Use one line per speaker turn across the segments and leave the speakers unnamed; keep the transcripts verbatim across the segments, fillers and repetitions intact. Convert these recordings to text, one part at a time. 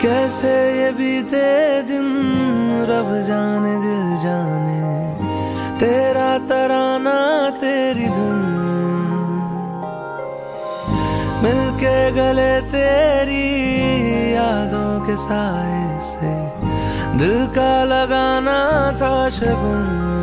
कैसे ये बीते दिन रब जाने दिल जाने, तेरा तराना तेरी धुन मिलके गले तेरी यादों के साए से दिल का लगाना था शगुन।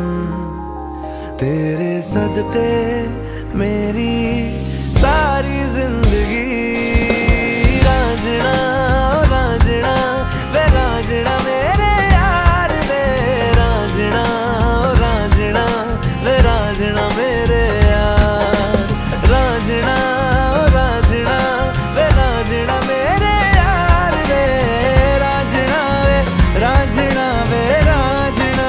तेरे सदके मेरी सारी जिंदगी रांझना रांझना वे रांझना मेरे यार वे रांझना रांझना वे रांझना मेरे यार रांझना रांझना वे रांझना मेरे यार वे रांझना वे रांझना वे रांझना।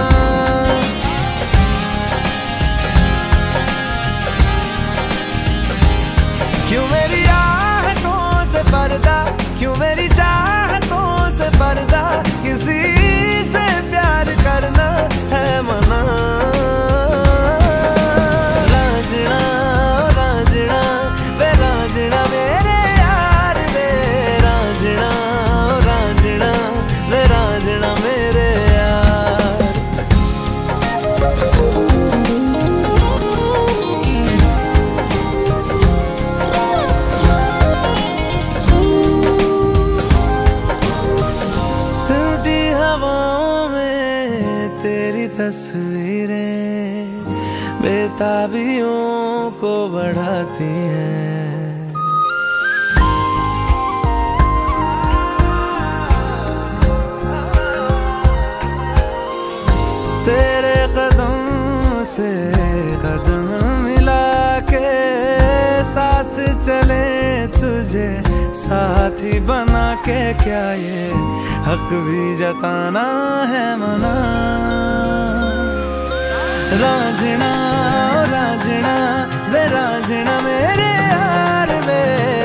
क्यों मेरी आहटों से पर्दा, क्यों मेरी चाहतों से पर्दा, किसी से प्यार करना है मना। रांझना रांझना वे रांझना मेरे यार वे रांझना रांझना वे रांझना मेरे यार। सिमटी हवाओं में तेरी तस्वीरें बेताबियों को बढ़ाती हैं। तेरे कदम से कदम मिला के साथ चले तुझे साथी बना के, क्या ये हक भी जताना है मना। रांझना रांझना वे रांझना मेरे यार वे